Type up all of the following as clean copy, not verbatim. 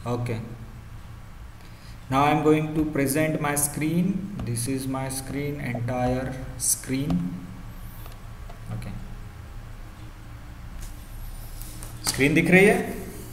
Okay, now I'm going to present my screen. This is my screen, entire screen. Okay, screen दिख रही है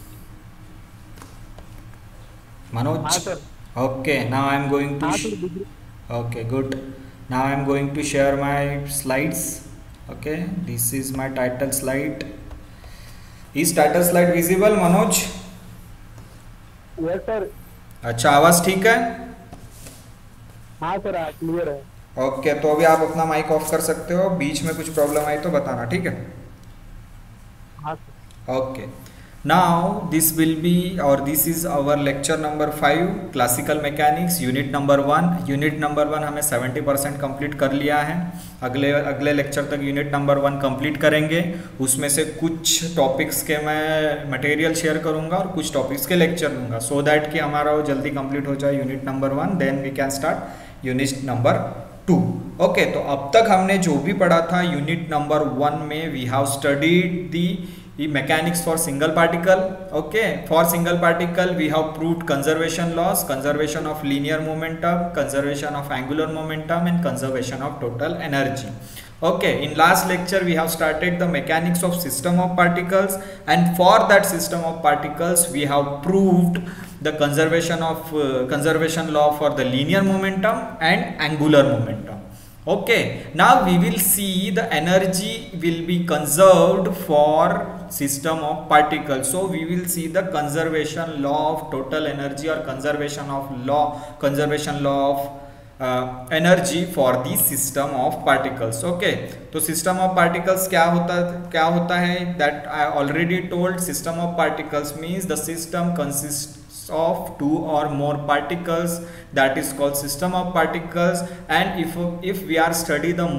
हाँ Manoj? Sir. Okay, now I'm going to हाँ sir दिख रही। okay, good. Now I'm going to share my slides. Okay, this is my title slide. Is title slide visible, Manoj? Yes sir. अच्छा, आवाज ठीक है? हाँ सर क्लियर है। ओके, तो अभी आप अपना माइक ऑफ कर सकते हो। बीच में कुछ प्रॉब्लम आई तो बताना, ठीक है? हाँ सर। Okay, now this will be और this is our lecture number 5, classical mechanics, unit number 1। Unit number 1 हमें 70% कंप्लीट कर लिया है। अगले अगले लेक्चर तक यूनिट नंबर 1 कंप्लीट करेंगे। उसमें से कुछ टॉपिक्स के मैं मटेरियल शेयर करूंगा और कुछ टॉपिक्स के लेक्चर दूंगा, सो दैट कि हमारा वो जल्दी कंप्लीट हो जाए unit number 1, then we can start unit number 2। Okay, तो अब तक हमने जो भी पढ़ा था यूनिट नंबर 1 में, we have studied the mechanics for single particle. Okay, for single particle we have proved conservation laws, conservation of linear momentum, conservation of angular momentum, and conservation of total energy. Okay, in last lecture we have started the mechanics of system of particles, and for that system of particles we have proved the conservation law for the linear momentum and angular momentum. Okay, now we will see the energy will be conserved for system of particles. So we will see the conservation law of total energy or conservation law of energy for the system of particles. Okay, तो system of particles क्या होता है? That I already told. System of particles means the system consists of 2 or more particles, that is called system of particles. And if we are study the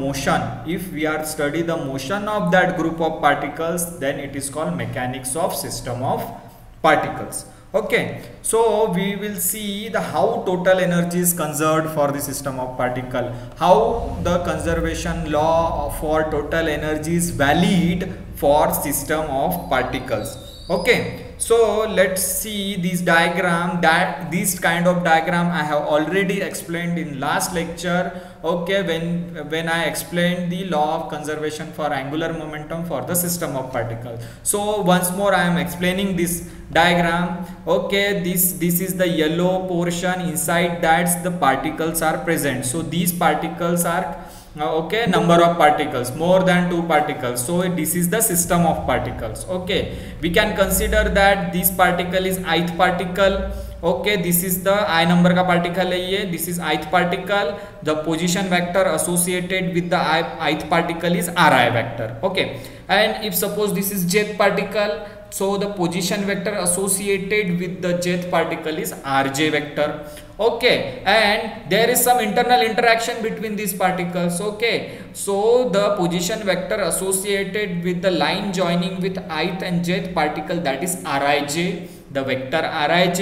motion of that group of particles, then it is called mechanics of system of particles. Okay, so we will see the how total energy is conserved for the system of particle, how the conservation law for total energy is valid for system of particles. Okay, so let's see this diagram. That this kind of diagram I have already explained in last lecture. Okay, when I explained the law of conservation for angular momentum for the system of particles. So once more I am explaining this diagram. Okay, this is the yellow portion. Inside that the particles are present. So these particles are okay, number of particles, more than 2 particles. So this is the system of particles. Okay, we can consider that this particle is ith particle. Okay, this is the I number का particle है ये. This is ith particle. The position vector associated with the ith particle is Ri vector. Okay, and if suppose this is jth particle, so the position vector associated with the jth particle is Rj vector. Okay, and there is some internal interaction between these particles. Okay, so the position vector associated with the line joining with ith and jth particle, that is Rij, the vector Rij,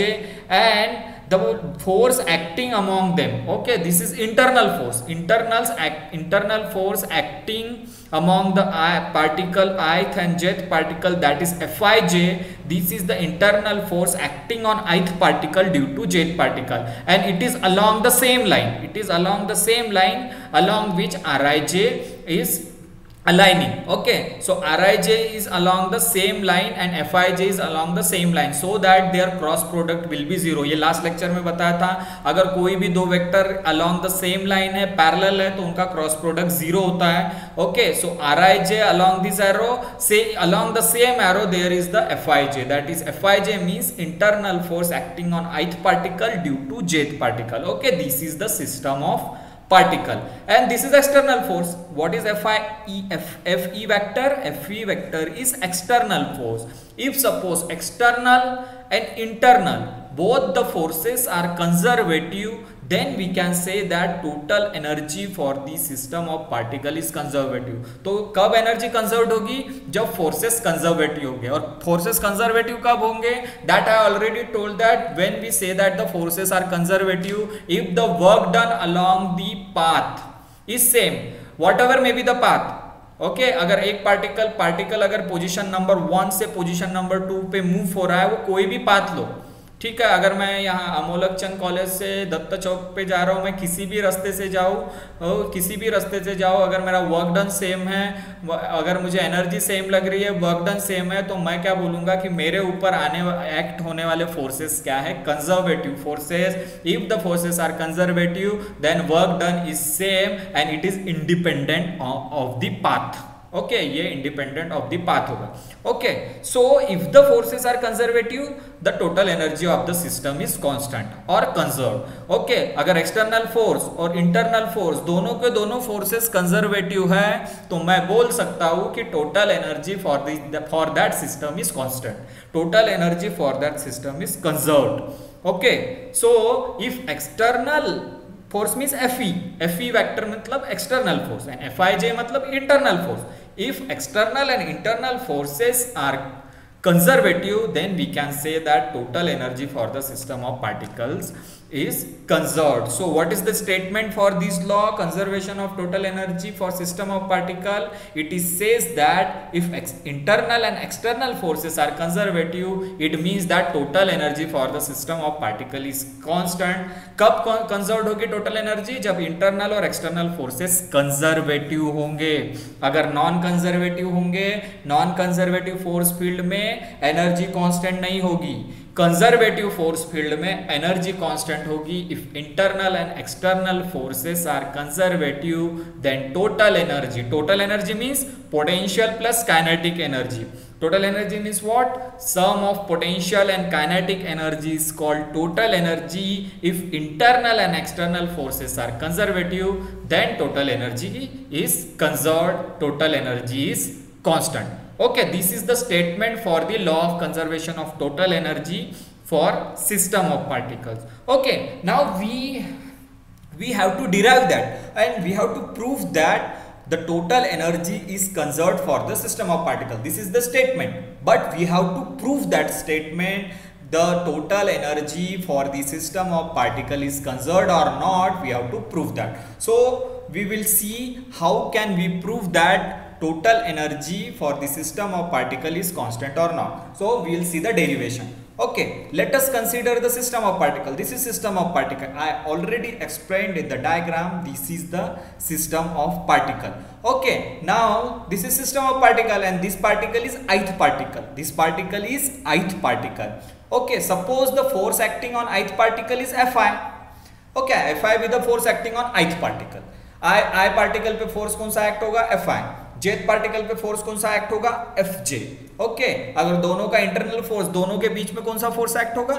and the force acting among them. Okay, this is internal force. Internal force acting among the particle ith and jth particle, that is Fij. This is the internal force acting on ith particle due to jth particle, and it is along the same line. It is along the same line along which Rij is aligning. Okay, so Rij is along the same line and Fij is along the same line, so that their cross product will be 0. ये last lecture में बताया था, अगर कोई भी दो vector along the same line है, parallel है, तो उनका क्रॉस प्रोडक्ट 0 होता है. Okay, so Rij along this arrow, say along the same arrow there is the Fij, that is Fij means internal force acting on ith particle due to jth particle. Okay, this is the system of particle, and this is external force. What is Fe vector? Fe vector is external force. If suppose external and internal both the forces are conservative, then we can say that total energy for the system of particle is conservative. तो कब energy conserve होगी? जब forces conservative होंगे. और forces conservative कब होंगे? That I already told that when we say that the forces are conservative if the work done along the path is same, whatever may be the path. Okay, अगर एक particle अगर position number 1 से position number 2 पे move हो रहा है, वो कोई भी पाथ लो, ठीक है, अगर मैं यहाँ अमोलक चंद कॉलेज से दत्त चौक पे जा रहा हूँ, मैं किसी भी रास्ते से जाऊँ, अगर मेरा वर्क डन सेम है, अगर मुझे एनर्जी सेम लग रही है, वर्क डन सेम है, तो मैं क्या बोलूंगा कि मेरे ऊपर एक्ट होने वाले फोर्सेस क्या है, conservative forces. If the forces are conservative then work done is same and it is independent of the path. Okay, ये इंडिपेंडेंट ऑफ द पाथ होगा। Okay, so if the forces are conservative the total energy of the system is constant और conserve. Okay, अगर external force और internal force दोनों के दोनों forces conservative है तो मैं बोल सकता हूं कि total energy for that system is constant, total energy for that system is conserved. Okay, so if external force means Fe vector मतलब एक्सटर्नल फोर्स एंड Fij मतलब internal force. If external and internal forces are conservative then we can say that total energy for the system of particles is conserved. So what is the statement for this law, conservation of total energy for system of particle? It is says that if internal and external forces are conservative it means that total energy for the system of particle is constant. कब conserve होगी total energy? जब internal और external forces conservative होंगे। अगर non conservative होंगे, non conservative force field में energy constant नहीं होगी, कंजर्वेटिव फोर्स फील्ड में एनर्जी कांस्टेंट होगी। If internal and external forces are conservative then total energy means potential plus kinetic energy. Total energy means what? Sum of potential and kinetic energy is called total energy. If internal and external forces are conservative, then total energy is conserved, total energy is constant. Okay, this is the statement for the law of conservation of total energy for system of particles. Okay, now we have to derive that and we have to prove that the total energy is conserved for the system of particle. This is the statement, but we have to prove that statement, the total energy for the system of particle is conserved or not. We have to prove that. So we will see how can we prove that total energy for the system of particle is constant or not. So we will see the derivation. Okay, let us consider the system of particle. This is system of particle. I already explained in the diagram. This is the system of particle. Okay, now this is system of particle and this particle is ith particle. This particle is ith particle. Okay, suppose the force acting on ith particle is Fi. Okay, Fi with the force acting on ith particle. I particle पे force कौन सा act होगा? Fi. जेथ particle पे force कौन सा act होगा? Fj. Okay, अगर दोनों का इंटरनल फोर्स, दोनों के बीच में कौन सा फोर्स एक्ट होगा?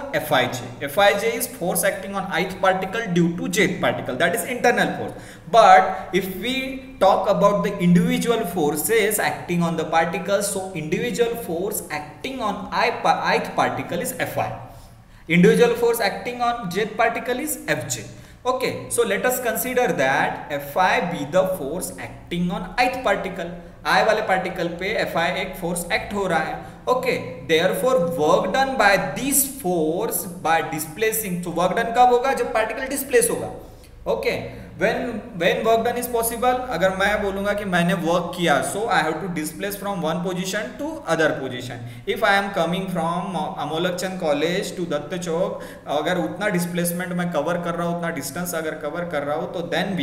Fij is force acting on ith particle due to jth particle, that is internal force. But if we talk about the individual forces acting on the particles, so individual force acting on ith particle is Fi, individual force acting on jth particle is Fj. Okay, so let us consider that Fi be the force acting on ith particle. I वाले particle पे Fi एक force act हो रहा है. Okay, therefore work done by this force by displacing. So work done कब होगा? जब particle displace होगा. Okay, when work done is possible, अगर मैं बोलूँगा कि मैंने वर्क किया, so I have to displace from one position to other position. If I am coming from Amolak Chand college to Dutt Chowk, अगर उतना डिस्प्लेसमेंट मैं कवर कर रहा हूँ, उतना डिस्टेंस अगर कवर कर रहा हूँ, तो then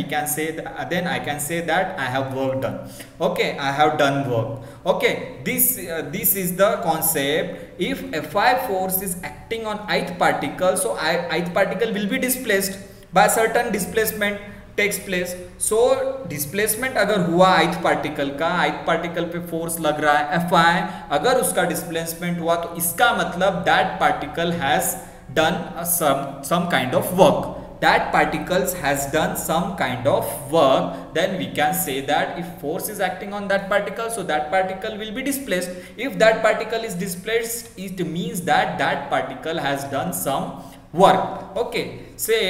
I can say that I have work done. Okay, I have done work. Okay, this is the concept. If Fi force is acting on ith particle, so ith particle will be displaced by certain displacement takes place. So displacement अगर हुआ ith particle का, ith particle पे force लग रहा है Fi, अगर उसका displacement हुआ तो इसका मतलब that particle has done some kind of work. That particles has done some kind of work. Then we can say that if force is acting on that particle, so that particle will be displaced. If that particle is displaced, it means that that particle has done some work. Okay,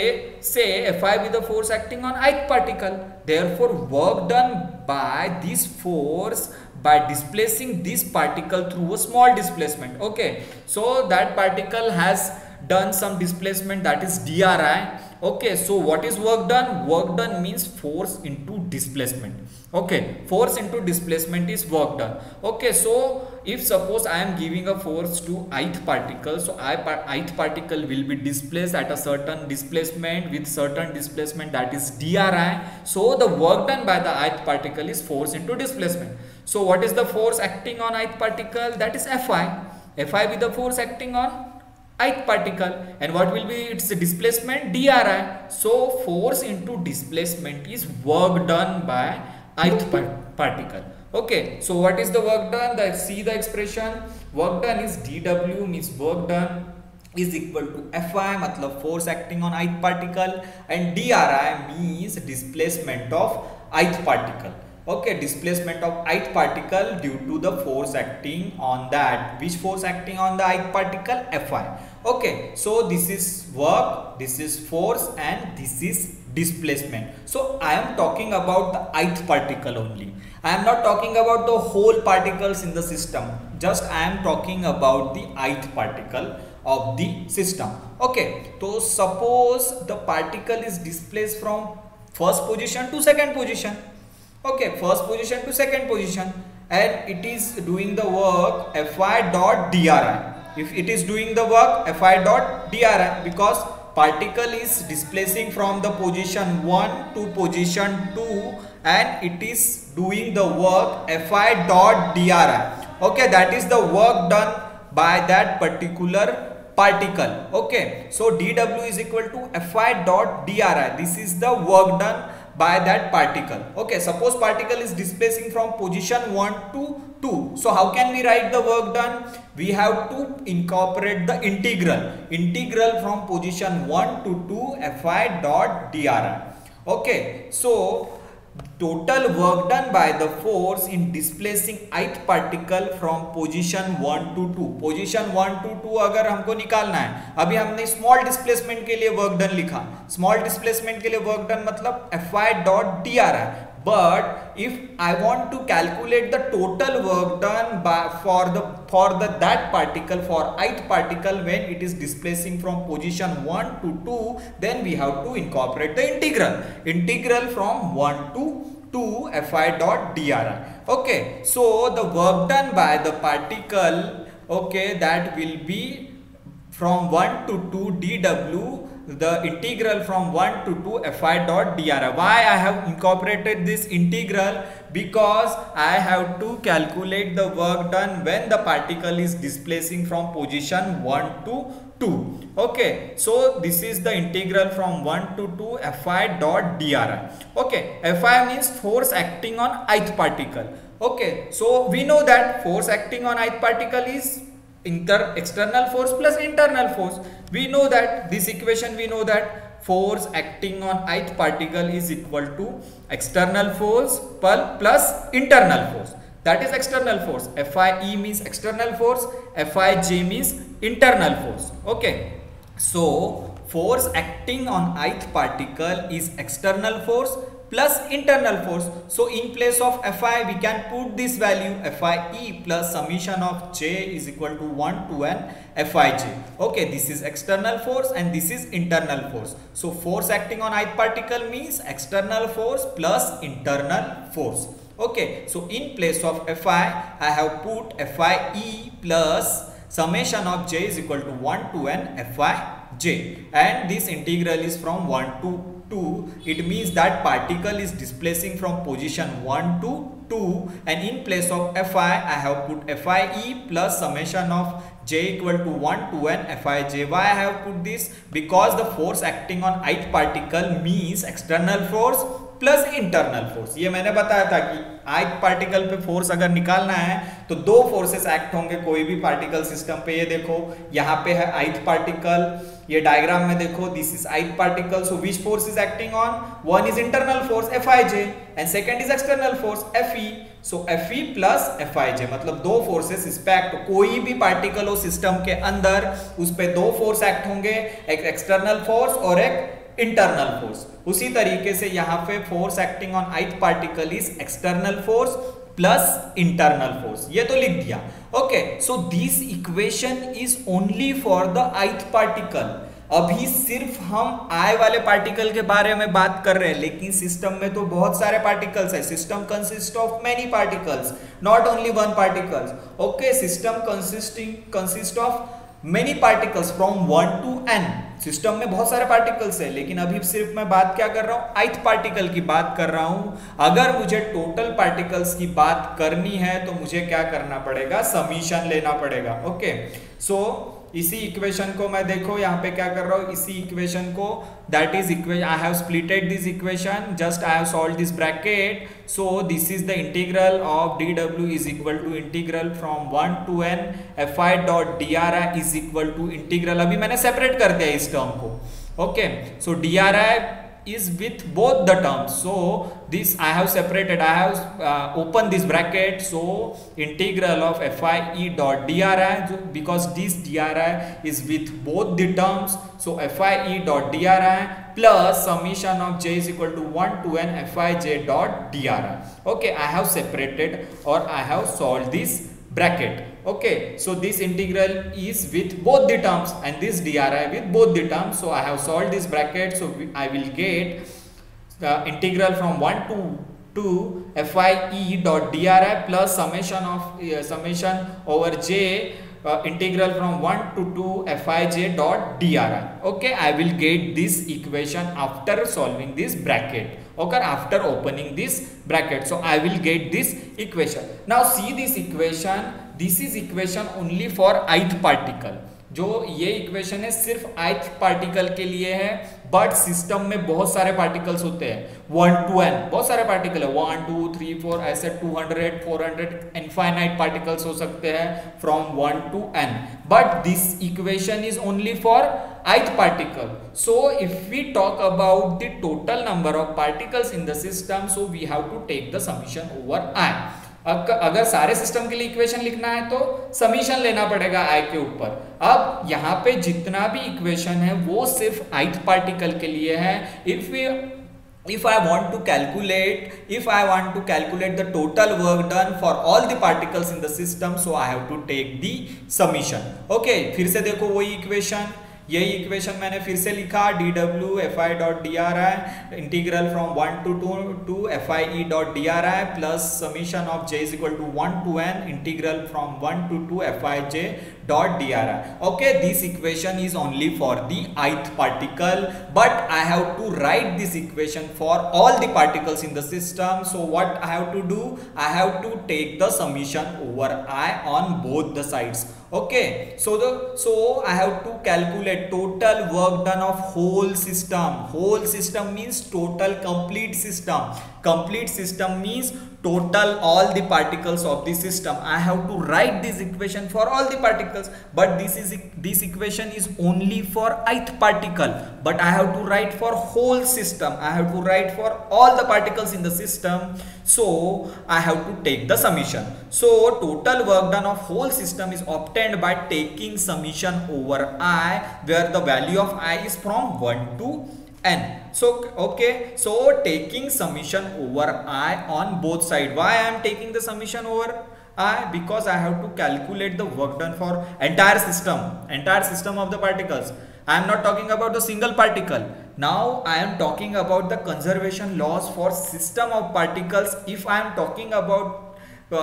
say Fi with the force acting on ith particle, therefore work done by this force by displacing this particle through a small displacement. Okay, so that particle has done some displacement, that is dri. Okay, so what is work done? Work done means force into displacement. Okay, force into displacement is work done. Okay, so if suppose I am giving a force to ith particle, so ith particle will be displaced at a certain displacement with certain displacement, that is dri. So the work done by the ith particle is force into displacement. So what is the force acting on ith particle? That is Fi with the force acting on ith particle, and what will be its displacement? Dri. So force into displacement is work done by ith particle. Okay, so what is the work done? See the expression, work done is dw means work done is equal to Fi, matlab force acting on ith particle, and dri means displacement of ith particle. Okay, displacement of ith particle due to the force acting on that. Which force acting on the ith particle? Fi. Okay, so this is work, this is force, and this is displacement. So I am talking about the ith particle only. I am not talking about the whole particles in the system. Just I am talking about the ith particle of the system. Okay, so suppose the particle is displaced from first position to second position. Okay, first position to second position, and it is doing the work Fi dot dri. If it is doing the work Fi dot dri, because particle is displacing from the position 1 to position 2, and it is doing the work Fi dot dri. Okay, that is the work done by that particular particle. Okay, so dw is equal to Fi dot dri. This is the work done by that particle. Okay, suppose particle is displacing from position 1 to 2. So how can we write the work done? We have to incorporate the integral from position 1 to 2 Fi dot dri. Okay, so total work done by the force in displacing ith particle from position 1 to 2. Position 1 to 2 अगर हमको निकालना है, अभी हमने small displacement के लिए work done लिखा. Small displacement के लिए वर्क डन मतलब Fi dot dri. But if I want to calculate the total work done by for that particle, for ith particle, when it is displacing from position 1 to 2, then we have to incorporate the integral from 1 to 2 Fi dot dri. Okay, so the work done by the particle, okay, that will be from 1 to 2 dw, the integral from 1 to 2 Fi dot dri. Why I have incorporated this integral? Because I have to calculate the work done when the particle is displacing from position 1 to 2. Okay, so this is the integral from 1 to 2 Fi dot dri. Okay, Fi means force acting on ith particle. Okay, so we know that force acting on ith particle is external force plus internal force. We know that this equation, we know that force acting on ith particle is equal to external force plus internal force. That is external force. Fie means external force, Fij means internal force. Okay, so force acting on ith particle is external force plus internal force. So in place of Fi we can put this value Fie plus summation of j is equal to 1 to n Fij. Okay, this is external force and this is internal force. So force acting on ith particle means external force plus internal force. Okay, so in place of Fi I have put Fie plus summation of j is equal to 1 to n Fij, and this integral is from 1 to 2. It means that particle is displacing from position 1 to 2, and in place of Fi I have put Fie plus summation of j equal to 1 to n Fij. Why I have put this? Because the force acting on ith particle means external force plus internal force. ये मैंने बताया था कि ith particle पे force अगर निकालना है तो दो फोर्सेस एक्ट होंगे कोई भी पार्टिकल सिस्टम पे. ये देखो यहाँ पे है ith पार्टिकल, ये डायग्राम में देखो this is ith particle. So which force is acting on? One is internal force Fij and second is external force Fe. So Fe plus Fij मतलब दो फोर्सेस इस पे एक्ट. कोई भी पार्टिकल हो सिस्टम के अंदर उस पे दो फोर्स एक्ट होंगे, एक एक्सटर्नल फोर्स और एक इंटरनल फोर्स. उसी तरीके से यहाँ पे force acting on ith particle is external force plus internal force. ये तो लिख दिया. Okay, so this equation is only for the ith particle. अभी सिर्फ हम I वाले पार्टिकल के बारे में बात कर रहे हैं, लेकिन सिस्टम में तो बहुत सारे पार्टिकल्स है. System consist of many particles, not only one particles. Okay, system consist of many particles from 1 to n. System में बहुत सारे पार्टिकल्स है, लेकिन अभी सिर्फ मैं बात क्या कर रहा हूं, ith पार्टिकल की बात कर रहा हूं. अगर मुझे टोटल पार्टिकल्स की बात करनी है तो मुझे क्या करना पड़ेगा, समीशन लेना पड़ेगा. ओके, सो इसी इक्वेशन को मैं देखो यहाँ पे क्या कर रहा हूँ, इसी इक्वेशन को, that is equation, I have splitted this equation, just I have solve this bracket. So this is the integral of dw is equal to integral from 1 to n fi dot dri is equal to integral, अभी मैंने separate कर दिया इस term को. Okay, so dri is with both the terms, so this I have separated, I have opened this bracket, so integral of fi e dot dri, because this dri is with both the terms, so fi e dot dri plus summation of j is equal to 1 to n fi j dot dri. Okay, I have separated or I have solved this bracket. Okay, so this integral is with both the terms and this dri with both the terms, so I have solved this bracket. So I will get the integral from 1 to fi e dot dri plus summation of summation over j integral from 1 to 2 fi j dot dri. Okay, I will get this equation after solving this bracket. Okay, after opening this bracket, so I will get this equation. Now see this equation, this is equation only for ith particle. जो ये equation है सिर्फ ith particle के लिए है, but system में बहुत सारे पार्टिकल्स होते हैं 1 to n, बहुत सारे पार्टिकल है 1 2 3 4 ऐसे 200 400 इनफाइनाइट पार्टिकल्स हो सकते हैं from 1 to n, but this equation is only for ith particle. So if we talk about the total number of particles in the system, so we have to take the summation over I. अगर सारे system के लिए equation लिखना है तो summation लेना पड़ेगा I के ऊपर. अब यहाँ पे जितना भी इक्वेशन है वो सिर्फ ith पार्टिकल के लिए है. If I want to calculate the total work done for all the particles in the system, so I have to take the summation. Okay, फिर से देखो वही इक्वेशन, यही इक्वेशन मैंने फिर से लिखा, dw fi dot dri integral from 1 to 2 fi e dot dri plus summation of j is equal to 1 to n integral from 1 to 2 fi j dot dri. Okay, this equation is only for the ith particle, but I have to write this equation for all the particles in the system. So what I have to do, I have to take the summation over I on both the sides. Okay, so I have to calculate total work done of whole system. Whole system means total complete system. Complete system means total all the particles of the system. I have to write this equation for all the particles, but this equation is only for ith particle, but I have to write for whole system. I have to write for all the particles in the system, so I have to take the summation. So total work done of whole system is obtained by taking summation over I, where the value of I is from 1 to n. So okay, so taking summation over I on both sides. Why I am taking the summation over I? Because I have to calculate the work done for entire system of the particles. I am not talking about the single particle. Now I am talking about the conservation laws for system of particles. If I am talking about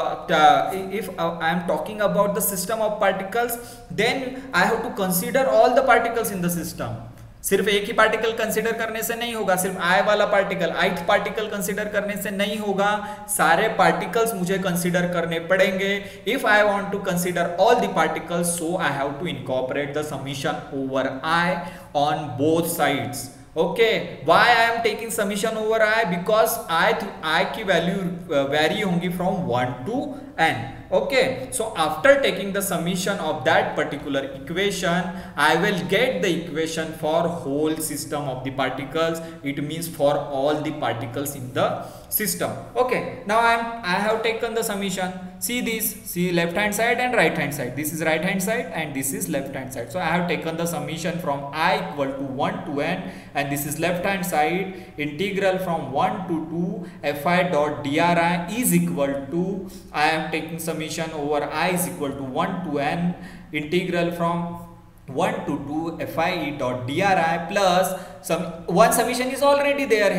if I am talking about the system of particles, then I have to consider all the particles in the system. सिर्फ एक ही particle consider करने से नहीं होगा, सिर्फ I वाला particle ith particle consider करने से नहीं होगा, सारे पार्टिकल्स मुझे कंसीडर करने पड़ेंगे. If I want to consider all the particles, so I have to incorporate the summation over I on both sides. Okay, why I am taking summation over I? Because I की value vary होंगी from 1 to n. Okay, so after taking the summation of that particular equation, I will get the equation for whole system of the particles. It means for all the particles in the system. Okay, now I have taken the summation. See this, see left hand side and right hand side. This is right hand side and this is left hand side. So I have taken the summation from I equal to 1 to n, and this is left hand side, integral from 1 to 2 fi dot dri is equal to, I am taking summation over I is equal to 1 to n, integral from 1 to 2 Fi dot dri plus some one summation is already there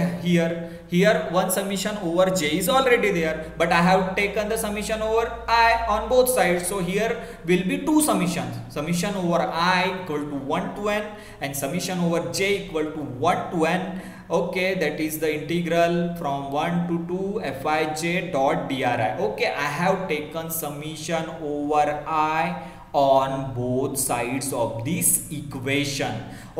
here one summation over j is already there, but I have taken the summation over I on both sides, so here will be two summations, summation over I equal to 1 to n and summation over j equal to 1 to n. Okay, that is the integral from 1 to 2 Fij dot dri. Okay, I have taken summation over I on both sides of this equation.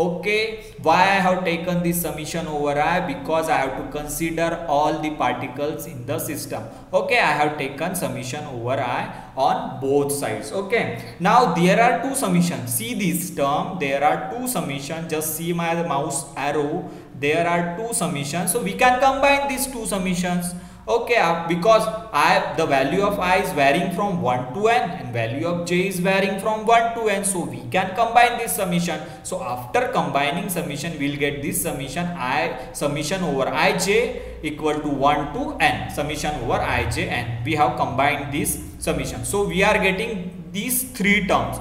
Okay, why I have taken this summation over I? Because I have to consider all the particles in the system. Okay, I have taken summation over I on both sides. Okay, now there are two summations. See this term, there are two summations. Just see my mouse arrow, there are two summations, so we can combine these two summations. Okay, because the value of I is varying from 1 to n and value of j is varying from 1 to n, so we can combine this summation. So after combining summation, we will get this summation summation over ij equal to 1 to n, summation over ij n. We have combined this summation, so we are getting these three terms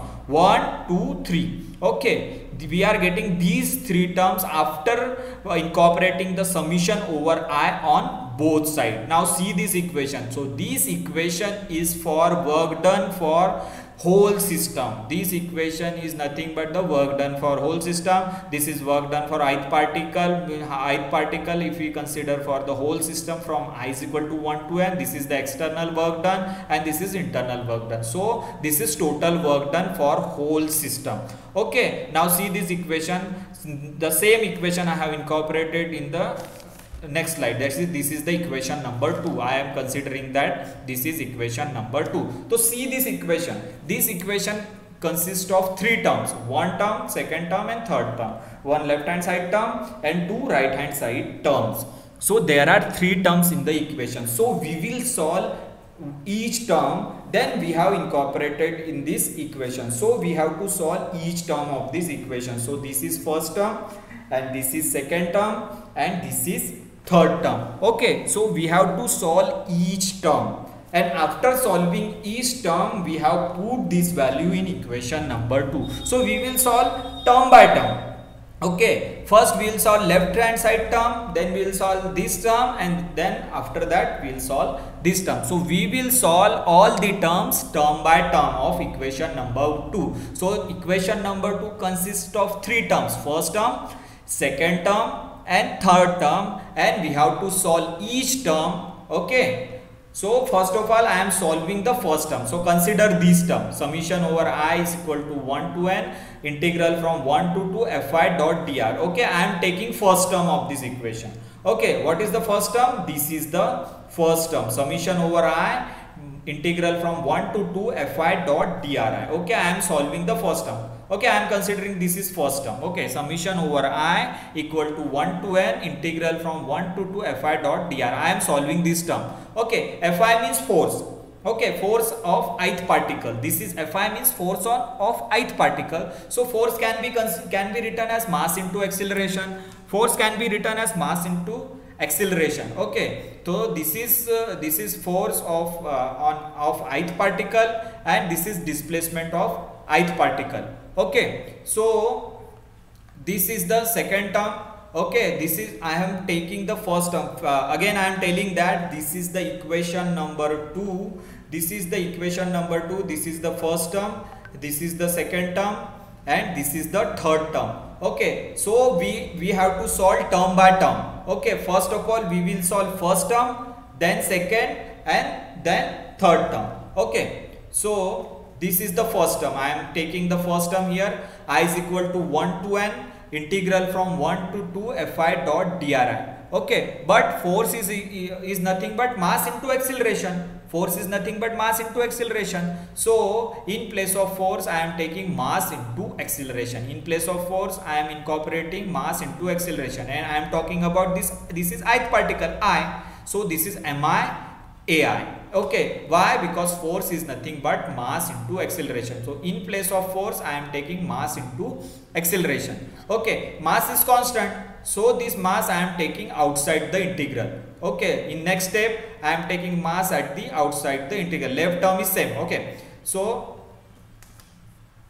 1 2 3. Okay, we are getting these three terms after incorporating the summation over I on both sides. Now see this equation. So this equation is for work done for whole system. This equation is nothing but the work done for whole system. This is work done for ith particle. Ith particle, if we consider for the whole system from I is equal to 1 to n, this is the external work done and this is internal work done. So this is total work done for whole system. Okay, now see this equation. The same equation I have incorporated in the next slide. This is the equation number 2. I am considering that this is equation number 2. So see this equation. This equation consists of three terms, one term, second term and third term, one left hand side term and two right hand side terms. So there are three terms in the equation. So we will solve each term, then we have incorporated in this equation. So we have to solve each term of this equation. So this is first term and this is second term and this is third term. Okay, so we have to solve each term, and after solving each term we have put this value in equation number 2. So we will solve term by term. Okay, first we will solve left hand side term, then we will solve this term, and then after that we will solve this term. So we will solve all the terms term by term of equation number 2. So equation number 2 consists of three terms, first term, second term and third term, and we have to solve each term. Okay, so first of all I am solving the first term. So consider this term, summation over I is equal to 1 to n integral from 1 to 2 Fi dot dr. Okay, I am taking first term of this equation. Okay, what is the first term? This is the first term, summation over I integral from 1 to 2 Fi dot dri. Okay, I am solving the first term. Okay, I am considering this is first term. Okay, summation over I equal to 1 to n integral from 1 to 2 Fi dot dr. I am solving this term. Okay, Fi means force. Okay, force of ith particle. This is Fi means force of ith particle. So force can be written as mass into acceleration. Force can be written as mass into acceleration. Okay, so this is force of ith particle and this is displacement of ith particle. Okay, so this is the second term. Okay, this is I am taking the first term. Again I am telling that this is the equation number 2. This is the equation number 2. This is the first term, this is the second term and this is the third term. Okay, so we have to solve term by term. Okay, first of all we will solve first term, then second and then third term. Okay, so this is the first term. I am taking the first term here. I is equal to 1 to n integral from 1 to 2 Fi dot dri. Okay, but force is nothing but mass into acceleration. Force is nothing but mass into acceleration. So in place of force I am taking mass into acceleration. In place of force I am incorporating mass into acceleration, and I am talking about this is ith particle I. So this is mi ai. Okay, why? Because force is nothing but mass into acceleration. So in place of force I am taking mass into acceleration. Okay, mass is constant, so this mass I am taking outside the integral. Okay, in next step I am taking mass at the outside the integral. Left term is same. Okay, so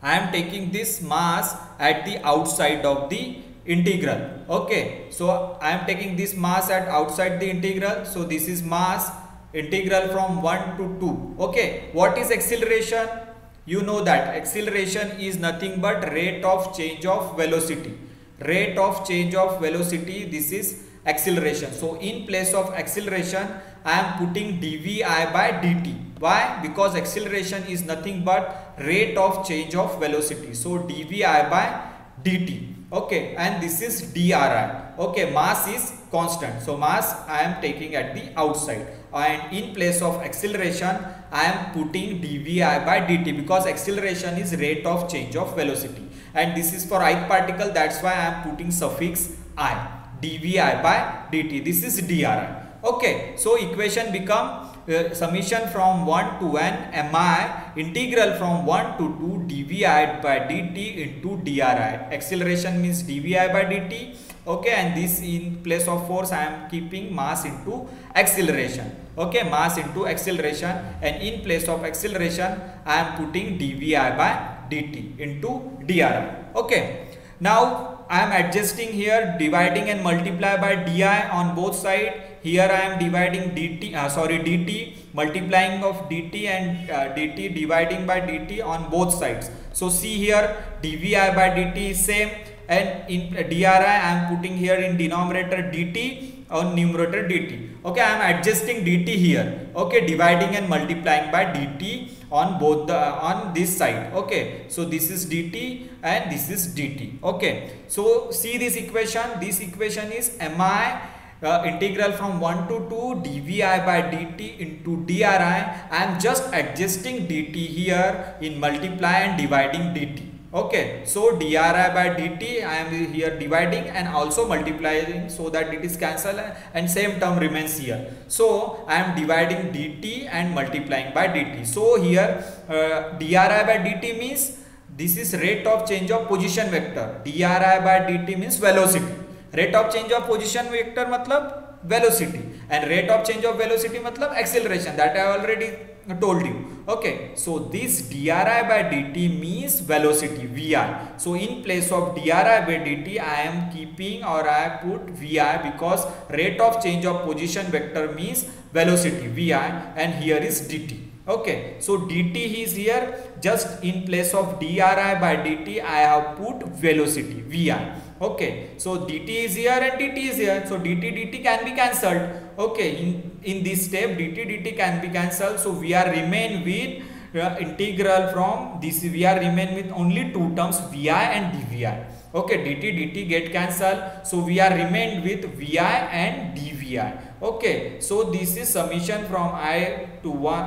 I am taking this mass at the outside of the integral. Okay, so I am taking this mass at outside the integral. So this is mass integral from 1 to 2. Okay, what is acceleration? You know that acceleration is nothing but rate of change of velocity. Rate of change of velocity, this is acceleration. So in place of acceleration I am putting dvi by dt. Why? Because acceleration is nothing but rate of change of velocity. So dvi by dt. Okay, and this is dri. Okay, mass is constant, so mass I am taking at the outside, and in place of acceleration I am putting dvi by dt, because acceleration is rate of change of velocity, and this is for ith particle, that's why I am putting suffix I, dvi by dt. This is dri. Okay, so equation become summation from 1 to n mi integral from 1 to 2 dvi by dt into dri. Acceleration means dvi by dt. Okay, and this in place of force I am keeping mass into acceleration. Okay, mass into acceleration, and in place of acceleration I am putting dvi by dt into dri. Okay, now I am adjusting here, dividing and multiply by di on both sides. Here I am dividing dt, dt, multiplying of dt and dt, dividing by dt on both sides. So see here, dvi by dt is same, and in dri I am putting here in denominator dt, on numerator dt. Okay, I am adjusting dt here. Okay, dividing and multiplying by dt on both the on this side. Okay, so this is dt and this is dt. Okay, so see this equation. This equation is mi integral from 1 to 2 dvi by dt into dri. I am just adjusting dt here in multiply and dividing dt. Okay, so dri by dt I am here dividing and also multiplying, so that it is cancelled and same term remains here. So I am dividing dt and multiplying by dt. So here dri by dt means this is rate of change of position vector. Dri by dt means velocity. Rate of change of position vector matlab velocity, and rate of change of velocity matlab acceleration, that I already told you. Okay, so this dri by dt means velocity vi. So in place of dri by dt I am keeping, or I put vi, because rate of change of position vector means velocity vi, and here is dt. Okay, so dt is here, just in place of dri by dt I have put velocity vi. Okay, so dt is here and dt is here, so dt can be cancelled. Okay, in this step dt can be cancelled, so we are remain with integral from this, we are remain with only two terms vi and dvi. Okay, dt get cancelled, so we are remained with vi and dvi. Okay, so this is summation from I to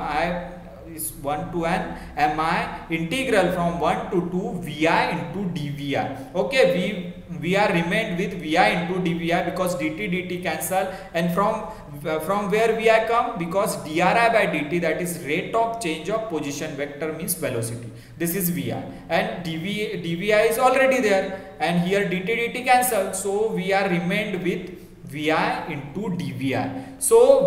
1 is 1 to n mi integral from 1 to 2 vi into dvi. Okay, we are remained with vi into dvi because dt cancel, and from where vi come, because dri by dt, that is rate of change of position vector means velocity, this is vi, and dvi is already there, and here dt cancel, so we are remained with vi into dvi.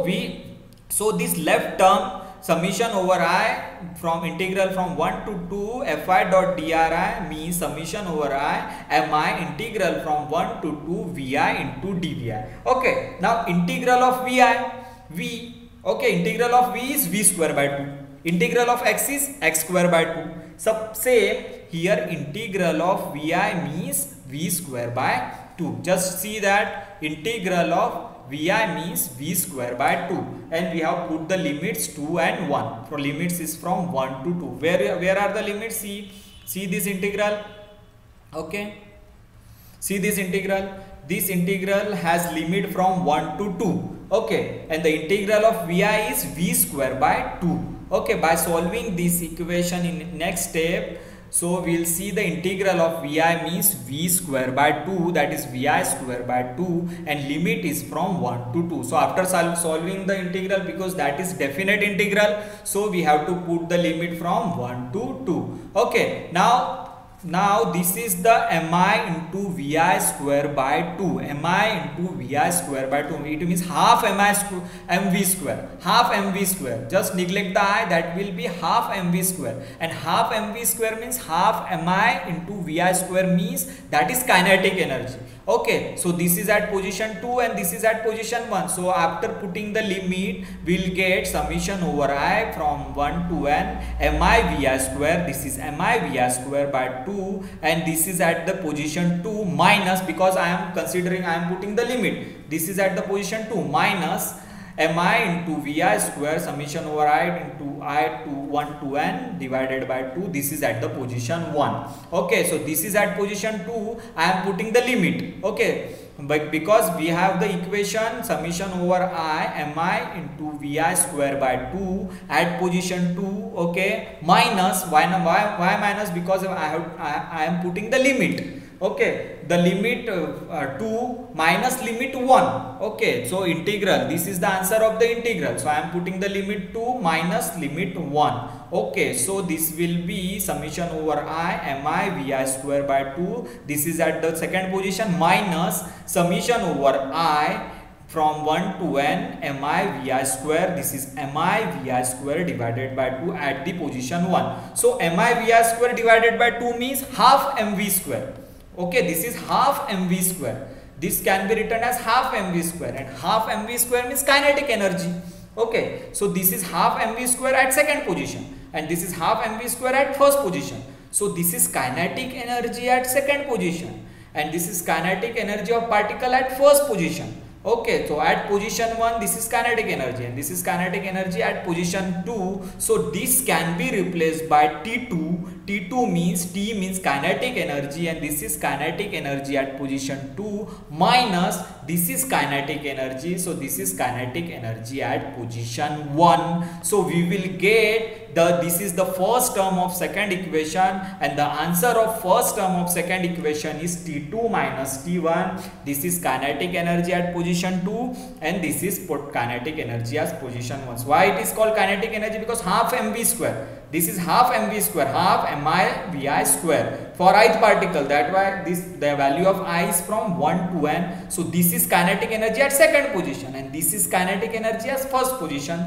So this left term summation over I from integral from 1 to 2 fi dot dri means summation over I mi integral from 1 to 2 vi into dvi. Okay, now integral of v. Okay, integral of v is v square by 2. Integral of x is x square by 2. Same here, integral of vi means v square by 2. Just see that integral of vi means v square by 2, and we have put the limits 2 and 1. For limits is from 1 to 2. Where are the limits? See this integral. Okay, see this integral. This integral has limit from 1 to 2. Okay, and the integral of vi is v square by 2. Okay, by solving this equation in next step, so we will see the integral of vi means v square by 2, that is vi square by 2, and limit is from 1 to 2. So after solving the integral, because that is definite integral, so we have to put the limit from 1 to 2. Okay, now Now this is the mi into vi square by 2. Mi into vi square by 2. It means half mv square. Half mv square. Just neglect the I. That will be half mv square. And half mv square means half mi into vi square means that is kinetic energy. Okay, so this is at position 2 and this is at position 1. So after putting the limit, we'll get summation over I from 1 to n mi vi square. This is mi vi square by 2 and this is at the position 2 minus, because I am considering I am putting the limit. This is at the position 2 minus mi into vi square summation over I into I to 1 to n divided by 2. This is at the position 1. Okay, so this is at position 2. I am putting the limit. Okay, but because we have the equation summation over I mi into vi square by 2 at position 2. Okay, minus why minus, because I am putting the limit. Okay, the limit 2 minus limit 1. Okay, so integral, this is the answer of the integral. So I am putting the limit 2 minus limit 1. Okay, so this will be summation over I mi vi square by 2. This is at the second position minus summation over I from 1 to n mi vi square. This is mi vi square divided by 2 at the position 1. So mi vi square divided by 2 means half mv square. Okay, this is half mv square. This can be written as half mv square, and half mv square means kinetic energy. Okay, so this is half mv square at second position and this is half mv square at first position. So this is kinetic energy at second position and this is kinetic energy of particle at first position. Okay, so at position 1 this is kinetic energy and this is kinetic energy at position 2. So this can be replaced by T2. T2 means T means kinetic energy and this is kinetic energy at position 2 minus this is kinetic energy. So this is kinetic energy at position 1. So we will get this is the first term of second equation and the answer of first term of second equation is T2 minus T1. This is kinetic energy at position 2 and this is kinetic energy as position 1. So why it is called kinetic energy? Because half mv square. This is half mv square, half mi vi square for ith particle. That why the value of I is from 1 to n. So this is kinetic energy at second position and this is kinetic energy as first position.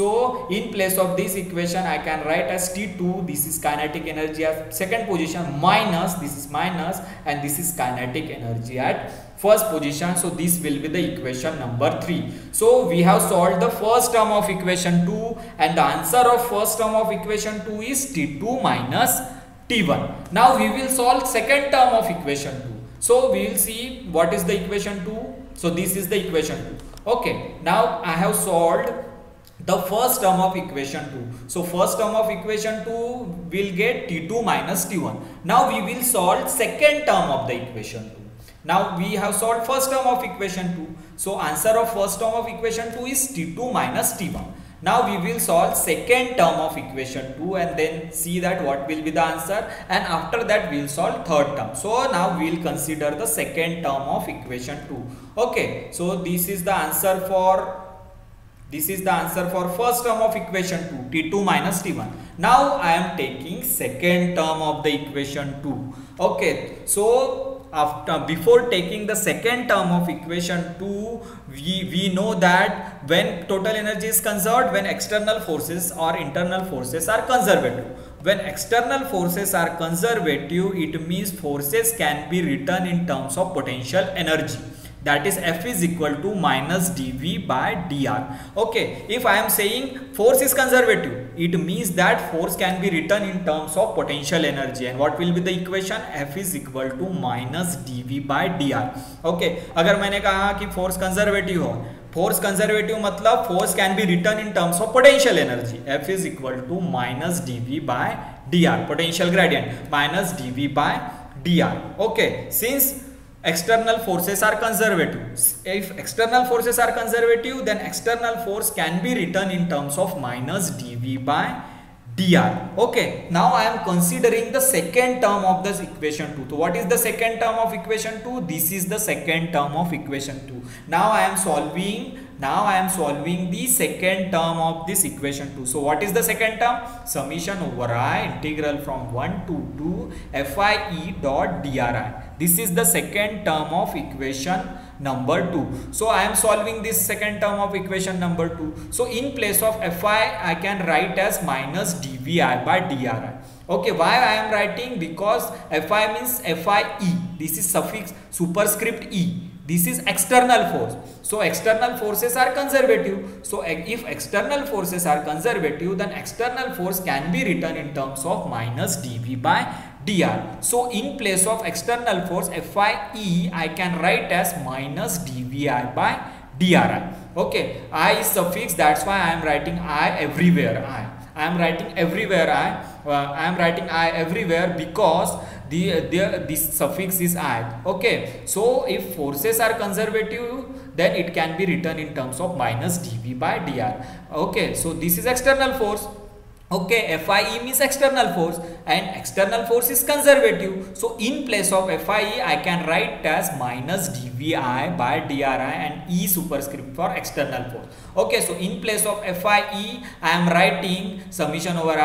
So in place of this equation I can write as T2. This is kinetic energy at second position minus this is minus and this is kinetic energy at first position. So this will be the equation number 3. So we have solved the first term of equation 2 and the answer of first term of equation 2 is T2 minus T1. Now we will solve second term of equation 2. So we will see what is the equation 2. So this is the equation 2. Okay, now I have solved the first term of equation 2. So first term of equation 2 will get T2 minus T1. Now we will solve second term of the equation 2. Now we have solved first term of equation 2. So answer of first term of equation 2 is T2 minus T1. Now we will solve second term of equation 2 and then see that what will be the answer, and after that we will solve third term. So now we will consider the second term of equation 2. Okay, so this is the answer for first term of equation 2, T2 minus T1. Now I am taking second term of the equation 2. Okay, so before taking the second term of equation 2, we know that when total energy is conserved, when external forces or internal forces are conservative. When external forces are conservative, it means forces can be written in terms of potential energy. That is F is equal to minus dV by dr. Okay, if I am saying force is conservative, it means that force can be written in terms of potential energy. And what will be the equation? F is equal to minus dV by dr. Okay, अगर मैंने कहा कि force conservative हो, force conservative मतलब force can be written in terms of potential energy. F is equal to minus dV by dr, potential gradient, minus dV by dr. Okay, since external forces are conservative, if external forces are conservative, then external force can be written in terms of minus dV by dr. Okay, now I am considering the second term of this equation 2. So what is the second term of equation 2? This is the second term of equation 2. Now I am solving Now I am solving the second term of this equation 2. So what is the second term? Summation over I integral from 1 to 2 FIE dot DRI. This is the second term of equation number 2. So I am solving this second term of equation number 2. So in place of Fi, I can write as minus dVi by dRi. Okay, why I am writing? Because Fi means FIE. This is suffix superscript E. This is external force. So external forces are conservative. So if external forces are conservative, then external force can be written in terms of minus dV by dr. So in place of external force FIE, I can write as minus dVi by dri. Okay, I is suffix, that's why I am writing I everywhere. I am writing everywhere I am writing I everywhere because this suffix is I. Okay, so if forces are conservative, then it can be written in terms of minus dV by dr. Okay, so this is external force. Okay, FIE means external force and external force is conservative. So in place of FIE, I can write as minus dVi by dri and E superscript for external force. Okay, so in place of FIE, I am writing summation over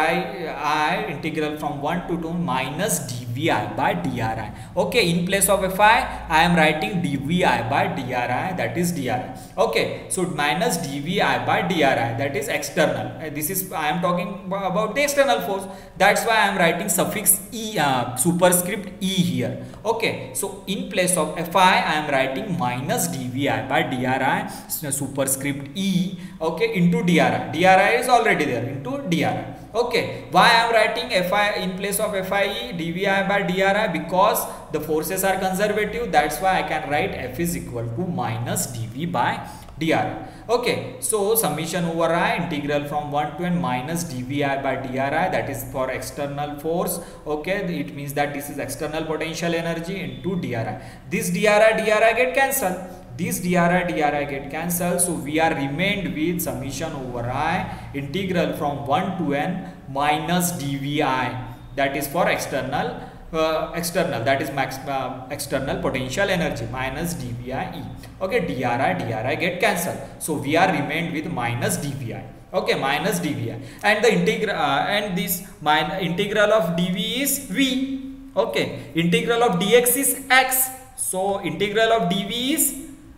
I integral from 1 to 2 minus dVi by dri. Okay, in place of FI, I am writing dVi by dri, that is dri. Okay, so minus dVi by dri, that is external. This is, I am talking about the external force. That's why I am writing suffix E, superscript E here. Okay, so in place of Fi, I am writing minus dVi by dri, superscript E, okay, into dri. Dri is already there, into dri. Okay, why I am writing Fi in place of FIE dVi by dri? Because the forces are conservative. That's why I can write F is equal to minus dV by dr. Okay, so summation over I integral from 1 to n minus dVi by dri, that is for external force. Okay, it means that this is external potential energy into dri. This dri get cancelled. This dri get cancelled. So we are remained with summation over I integral from 1 to n minus dVi, that is for external that is external potential energy minus dVi. Okay, dri get cancelled. So we are remained with minus dVi. Okay, minus dVi, and the integral and this integral of dV is v. Okay, integral of dx is x. So integral of dV is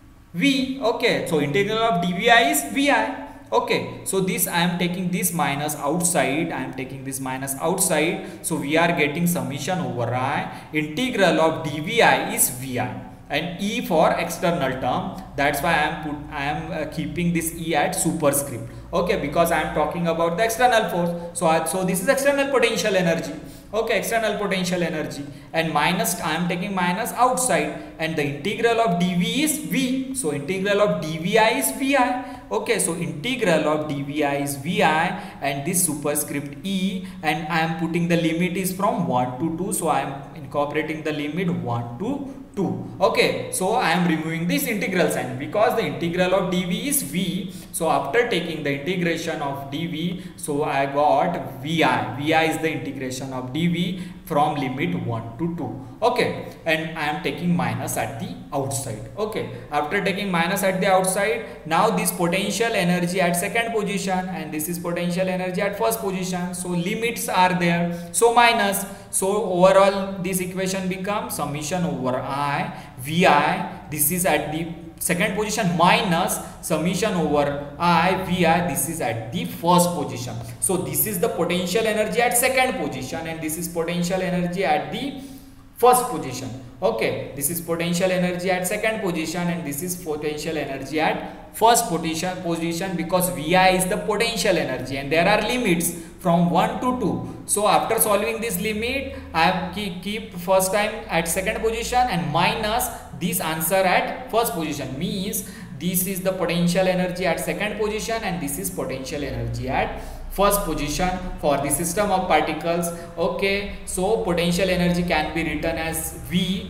v. Okay, so integral of dVi is vi. Okay, so this I am taking this minus outside, I am taking this minus outside, so we are getting summation over I integral of dVi is vi and E for external term. That's why I am keeping this E at superscript. Okay, because I am talking about the external force. So this is external potential energy. Okay, external potential energy, and minus I am taking minus outside, and the integral of dV is v. So integral of dVi is vi. Okay, so integral of dVi is vi and this superscript E, and I am putting the limit is from 1 to 2. So I am incorporating the limit 1 to 2. Okay, so I am removing this integral sign because the integral of dV is v. So after taking the integration of dV, so I got vi. Vi is the integration of dV from limit 1 to 2. Okay, and I am taking minus at the outside. Okay, after taking minus at the outside, now this potential energy at second position and this is potential energy at first position. So limits are there. So minus. So overall this equation becomes summation over I vi. This is at the second position minus summation over I vi. This is at the first position. So this is the potential energy at second position and this is potential energy at the first position. Okay, this is potential energy at second position and this is potential energy at first position because vi is the potential energy and there are limits from 1 to 2. So after solving this limit, I have keep first time at second position and minus this answer at first position, means this is the potential energy at second position and this is potential energy at first position for the system of particles. Okay, so potential energy can be written as V.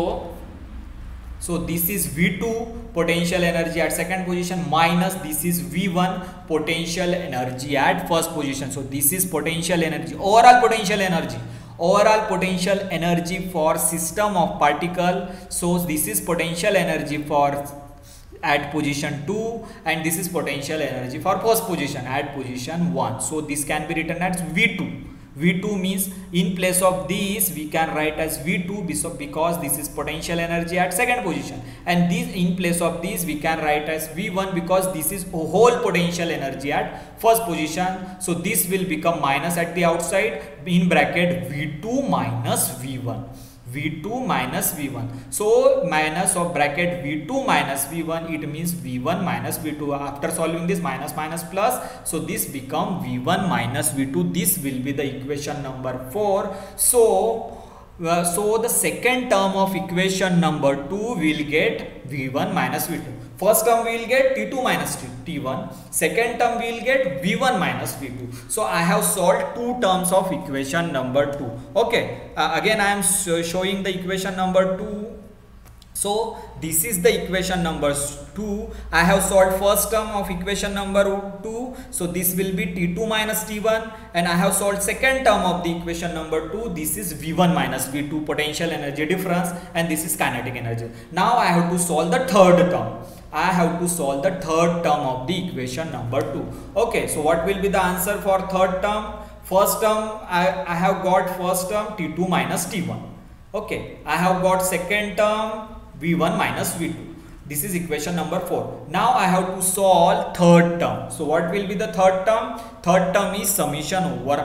So this is V2 potential energy at second position minus this is V1 potential energy at first position. So this is potential energy, overall potential energy for system of particle. So this is potential energy for at position 2, and this is potential energy for first position at position 1. So this can be written as V2. V2 means in place of this we can write as V2 because this is potential energy at second position, and this in place of this we can write as V1 because this is a whole potential energy at first position. So this will become minus at the outside in bracket V2 minus V1. V2 minus V1. So minus of bracket V2 minus V1, it means V1 minus V2. After solving this minus minus plus, so this become V1 minus V2. This will be the equation number 4. So the second term of equation number 2 will get V1 minus V2. First term we will get T2 minus T1. Second term we will get V1 minus V2. So I have solved two terms of equation number 2. Okay. Again I am showing the equation number 2. So this is the equation number 2. I have solved first term of equation number 2. So this will be T2 minus T1, and I have solved second term of the equation number 2. This is V1 minus V2, potential energy difference, and this is kinetic energy. Now I have to solve the third term. I have to solve the third term of the equation number 2. Okay, so what will be the answer for third term? First term, I have got first term T2 minus T1. Okay, I have got second term V1 minus V2. This is equation number 4. Now I have to solve third term. So what will be the third term? Third term is summation over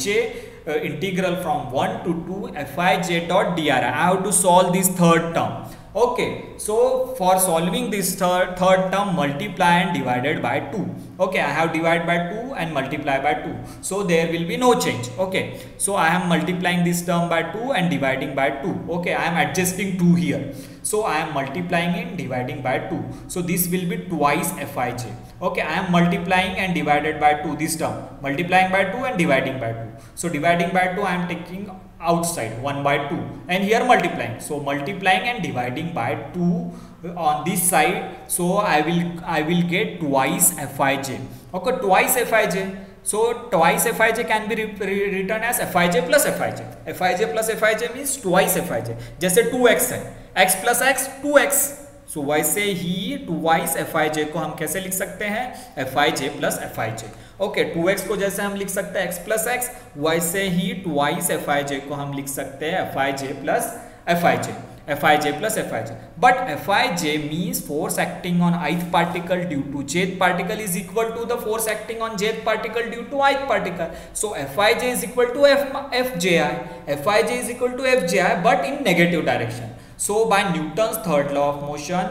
Ij, integral from 1 to 2 Fij dot dri. I have to solve this third term. Okay, so for solving this third term, multiply and divided by 2. Okay, I have divided by 2 and multiply by 2. So there will be no change. Okay, so I am multiplying this term by 2 and dividing by 2. Okay, I am adjusting 2 here. So I am multiplying and dividing by 2. So this will be twice Fij. Okay, I am multiplying and divided by 2 this term. Multiplying by 2 and dividing by 2. So dividing by 2 I am taking outside 1 by 2, and here multiplying. So multiplying and dividing by 2 on this side. So I will get twice Fij. Okay, twice Fij. So twice Fij can be written as Fij plus Fij. Fij plus Fij means twice Fij. जैसे 2x है, x plus x 2x. So वैसे ही twice Fij को हम कैसे लिख सकते हैं? Fij plus Fij. Okay, 2x को जैसे हम लिख सकते हैं x प्लस x, वैसे ही twice Fij को हम लिख सकते हैं Fij plus Fij. Fij plus Fij. But Fij means force acting on ith particle due to jth particle is equal to the force acting on jth particle due to ith particle. So Fij is equal to Fji. Fij is equal to Fji, but in negative direction. So by Newton's third law of motion,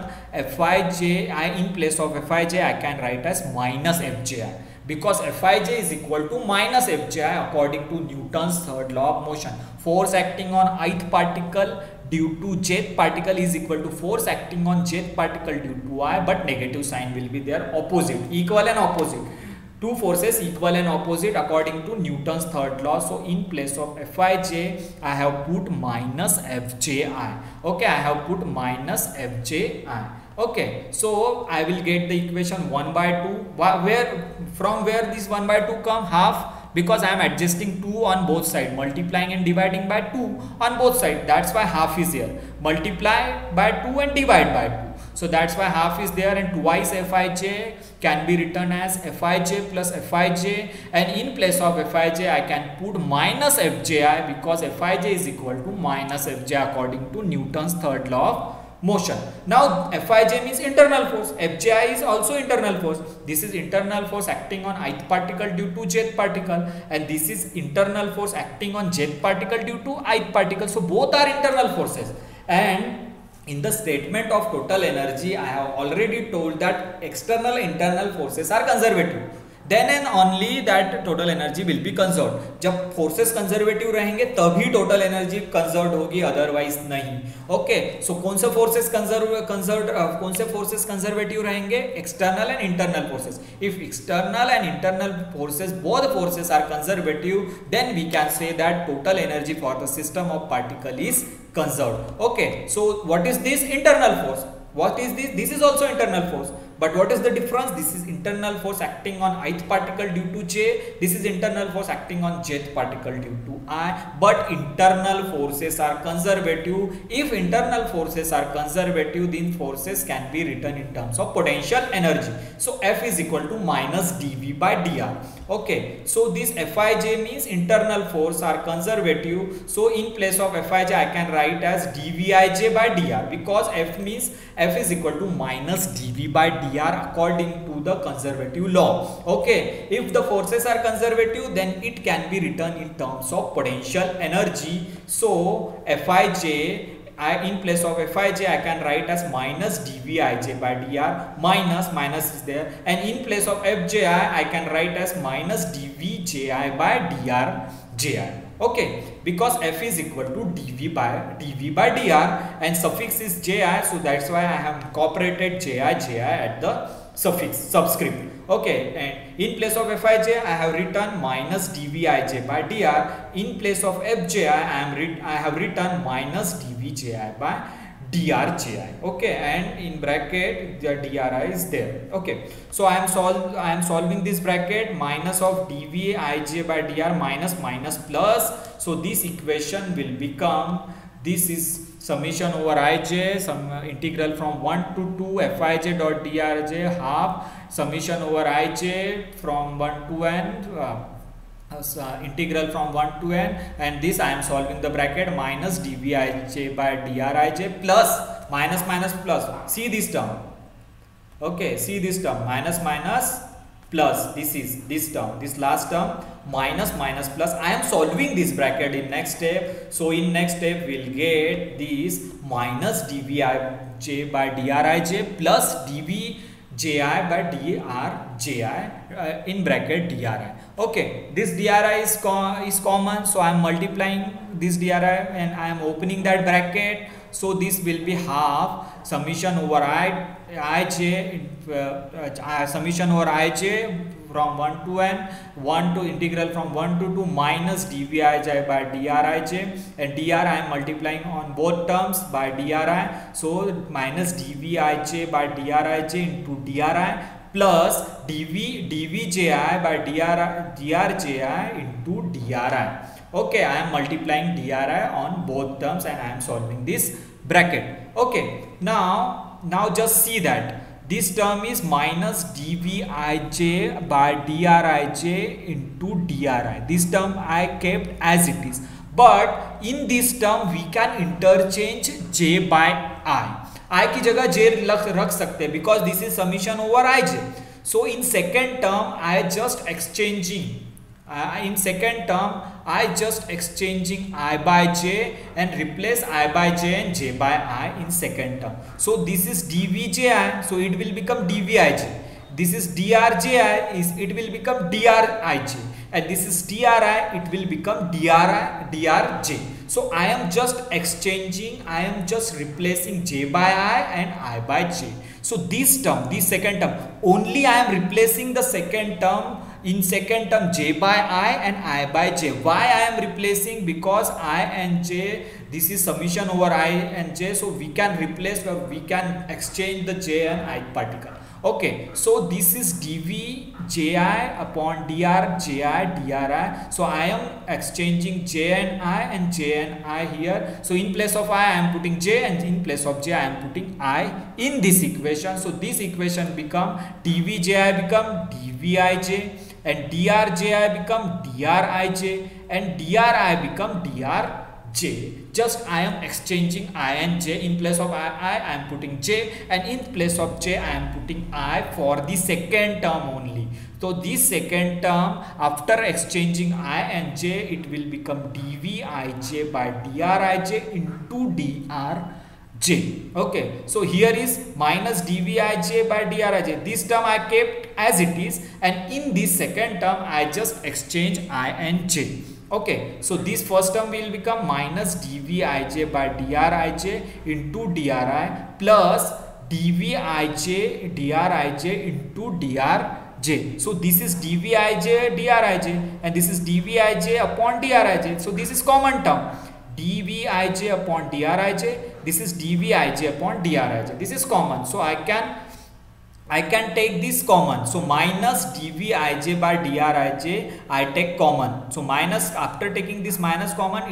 Fij, in place of Fij I can write as minus Fji, because Fij is equal to minus Fji according to Newton's third law of motion. Force acting on ith particle due to jth particle is equal to force acting on jth particle due to I, but negative sign will be there, opposite, equal and opposite. Two forces equal and opposite according to Newton's third law. So in place of Fij I have put minus Fji. Okay, I have put minus Fji. Okay, so I will get the equation 1 by 2. From where this 1 by 2 come? Half, because I am adjusting 2 on both sides, multiplying and dividing by 2 on both sides. That's why half is here. Multiply by 2 and divide by 2. So that's why half is there, and twice Fij can be written as Fij plus Fij, and in place of Fij I can put minus Fji, because Fij is equal to minus Fji according to Newton's third law of motion. Now Fij means internal force, Fji is also internal force. This is internal force acting on ith particle due to jth particle, and this is internal force acting on jth particle due to ith particle. So both are internal forces. And in the statement of total energy, I have already told that external internal forces are conservative. Then and only that total energy will be conserved. जब forces conservative रहेंगे तभी total energy conserved होगी, otherwise नहीं. Okay, so कौन से forces conservative रहेंगे? External and internal forces. If external and internal forces, both forces are conservative, then we can say that total energy for the system of particle is conserved. Okay, so what is this internal force? What is this? This is also internal force. But what is the difference? This is internal force acting on ith particle due to J. This is internal force acting on jth particle due to I. But internal forces are conservative. If internal forces are conservative, then forces can be written in terms of potential energy. So F is equal to minus dV by dr. Okay, so this Fij means internal force are conservative. So in place of Fij I can write as dVij by dr, because F means F is equal to minus dV by dr according to the conservative law. Okay, if the forces are conservative, then it can be written in terms of potential energy. So Fij, in place of Fij I can write as minus dVij by dr, minus is there, and in place of Fji I can write as minus dVji by drji. Okay, because F is equal to dV by dr and suffix is ji, so that's why I have incorporated ji at the subscript. Okay, and in place of Fij I have written minus dVij by dr. In place of Fji I have written minus dVji by drji. Okay, and in bracket the dri is there. Okay, so I am solving this bracket, minus of dVij by dr minus plus. So this equation will become, this is summation over ij, some integral from 1 to 2 Fij dot drj half summation over ij from 1 to n, integral from 1 to n, and this I am solving the bracket minus dVij by drij plus minus plus. See this term. Okay, see this term, minus plus, this is this term, this last term, minus plus. I am solving this bracket in next step. So in next step we'll get this minus dVij by drij plus dVji by drji in bracket dri. Okay, this dri is common, so I am multiplying this dri and I am opening that bracket. So this will be half summation over summation over ij from 1 to n, 1 to integral from 1 to 2 minus dVij by drij, and dr I am multiplying on both terms by dri. So minus dVij by drij into dri plus dVji by drji into dri. Okay, I am multiplying dri on both terms and I am solving this bracket. Okay, now just see that this term is minus dVij by drij into dri. This term I kept as it is, but in this term we can interchange j by I की जगह j रख सकते हैं because this is summation over ij. So in second term I just exchanging I by j and replace I by j and j by I in second term. So this is dVji, so it will become dVij. This is drji, it will become drij, and this is dri, it will become drj. So I am just exchanging, I am just replacing j by I and I by j. So this term, this second term, only I am replacing the second term. In second term j by I and I by j. Why I am replacing? Because I and j, this is summation over I and j, so we can replace or we can exchange the j and I particle. Okay, so this is dVji upon drji dri. So I am exchanging j and I here. So in place of I am putting j and in place of j I am putting I in this equation. So this equation become dVji become dVij and drji become drij and dri become drj. Just I am exchanging I and j. In place of I am putting j, and in place of j I am putting I for the second term only. So this second term, after exchanging I and j, it will become dVij by drij into drj. Okay, so here is minus dVij by drij. This term I kept as it is, and in this second term I just exchange I and j. Okay, so this first term will become minus dVij by drij into dri plus dVij drij into drj. So this is dVij drij and this is dVij upon drij. So this is common term, dVij upon drij. This is dVij upon drij. This is common, so I can I can take this common, so minus dvij by drij I take common. So minus, after taking this minus common,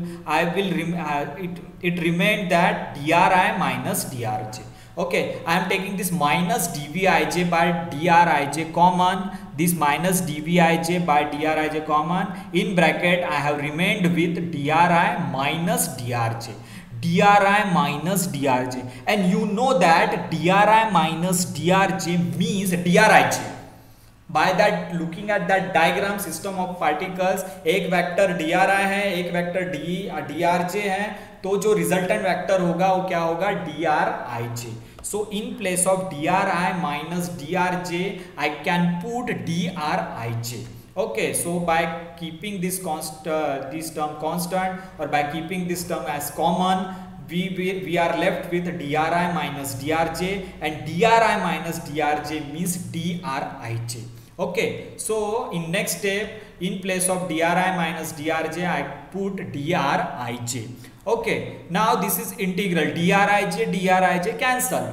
it remained that dri minus drj. Okay, I am taking this minus dvij by drij common, this minus dvij by drij common, in bracket I have remained with dri minus drj, dri minus drj, and you know that dri minus drj means drij. By that, looking at that diagram system of particles, एक vector dri है, एक vector drj है, तो जो resultant vector होगा वो क्या होगा, drij. So in place of dri minus drj I can put drij. Okay, so by keeping this term constant, or by keeping this term as common, we are left with dri minus drj, and dri minus drj means drij. Okay, so in next step, in place of dri minus drj I put drij. Okay, now this is integral, drij cancel,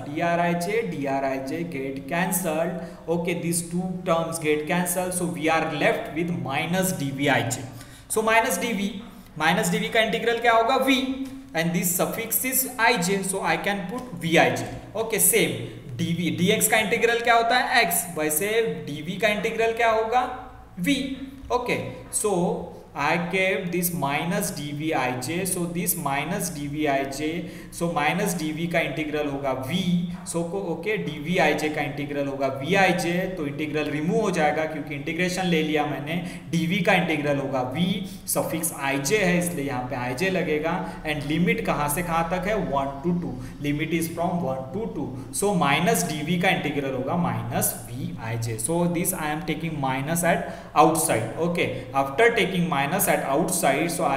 drij get cancelled. Okay, these two terms get cancelled, so we are left with minus dvij. So minus dv का integral क्या होगा, v, and this suffix is ij, so I can put vij. Okay, same dx का integral क्या होता है, x, वैसे dv का integral क्या होगा, v. Okay, so I gave this minus dvij, so this minus dvij, so minus dv का integral होगा v, so ओके dvij का इंटीग्रल होगा vij, तो इंटीग्रल रिमूव हो जाएगा क्योंकि इंटीग्रेशन ले लिया मैंने, dv का इंटीग्रल होगा v, सफिक्स ij है इसलिए यहाँ पे ij लगेगा, एंड लिमिट कहाँ से कहाँ तक है, 1 to 2, limit is from 1 to 2, सो माइनस dv का इंटीग्रल होगा minus vij. So this I am taking minus at outside. Okay, after taking minus at outside, so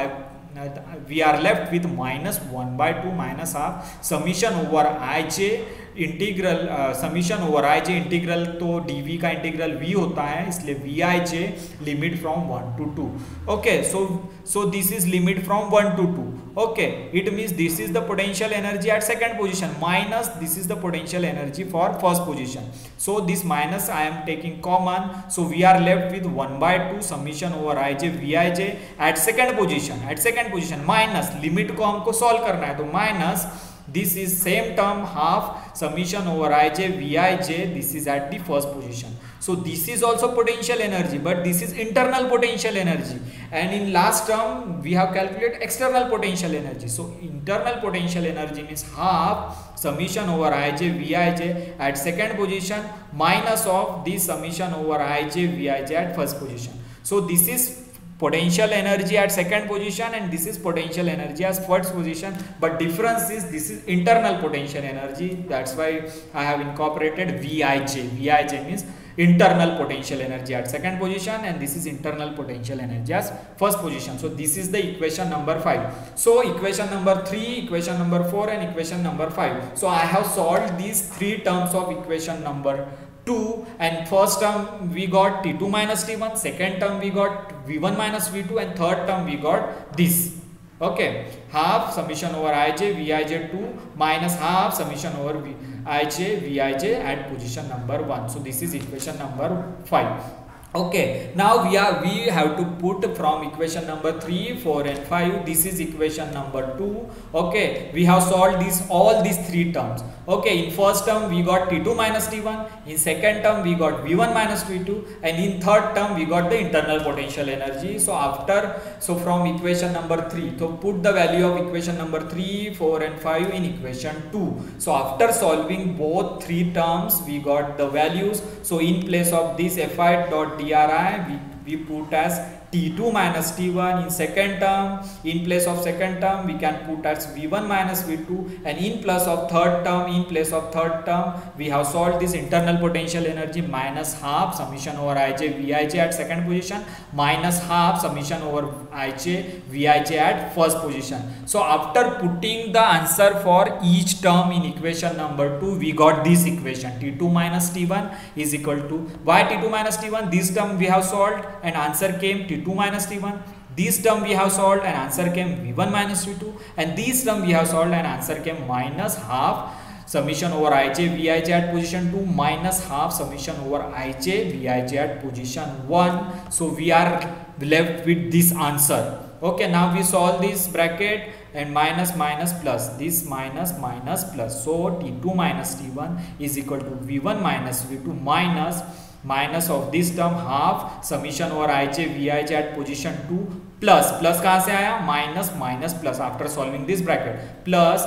we are left with minus 1 by 2 minus half summation over ij इंटीग्रल, summation over I J integral, तो dv का integral v होता है, इसलिए vij limit from 1 to 2. Okay, so this is limit from 1 to 2. Okay, it means this is the potential energy at second position minus this is the potential energy for first position. So this minus I am taking common, so we are left with 1 by 2 summation over ij vij at second position minus limit को हमको solve करना है, तो minus this is same term half summation over ij vij, this is at the first position. So this is also potential energy, but this is internal potential energy, and in last term we have calculated external potential energy. So internal potential energy means half summation over ij vij at second position minus of this summation over ij vij at first position. So this is potential energy at second position and this is potential energy as first position, but difference is this is internal potential energy, that's why I have incorporated vij means internal potential energy at second position, and this is internal potential energy as first position. So this is the equation number 5. So equation number 3, equation number 4 and equation number 5. So I have solved these three terms of equation number 2, and first term we got T2 minus T1, second term we got V1 minus V2, and third term we got this. Okay, half summation over ij vij2 minus half summation over ij vij at position number 1. So this is equation number 5. Okay, now we have to put from equation number 3, 4 and 5. This is equation number 2. Okay, we have solved all these three terms. Okay, in first term we got T2 minus T1, in second term we got V1 minus V2, and in third term we got the internal potential energy. So from equation number 3, so put the value of equation number 3, 4 and 5 in equation 2. So after solving both three terms we got the values. So in place of this fi dot dri we put as T2 minus T1 in second term. In place of second term we can put as V1 minus V2, and in place of third term we have solved this internal potential energy minus half summation over ij vij at second position minus half summation over ij vij at first position. So after putting the answer for each term in equation number 2, we got this equation T2 minus T1 is equal to, why T2 minus T1, this term we have solved and answer came T2 minus T1, this term we have solved and answer came V1 minus V2, and this term we have solved and answer came minus half summation over ij vij at position 2 minus half summation over ij vij at position 1. So we are left with this answer. Okay, now we solve this bracket and minus minus plus, this minus minus plus, so t2 minus t1 is equal to v1 minus v2 minus of this term half summation over ij vij at position 2 plus कहाँ से आया, minus minus plus after solving this bracket plus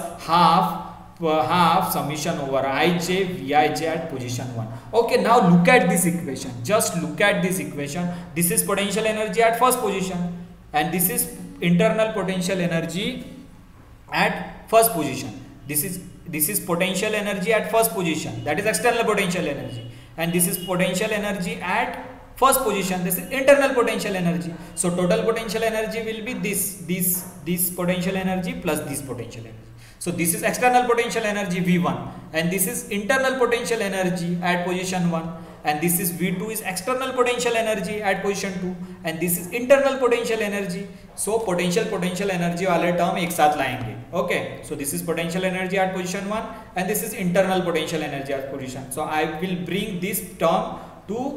half summation over ij vij at position 1. Okay, now look at this equation, just look at this equation. This is potential energy at first position and this is internal potential energy at first position. This is potential energy at first position, that is external potential energy, and this is potential energy at first position, this is internal potential energy. So total potential energy will be this potential energy plus this potential energy. So this is external potential energy V1 and this is internal potential energy at position 1, and this is V2 is external potential energy at position 2 and this is internal potential energy. So potential energy वाले term एक साथ लाएंगे. Okay, so this is potential energy at position 1 and this is internal potential energy at position. So I will bring this term to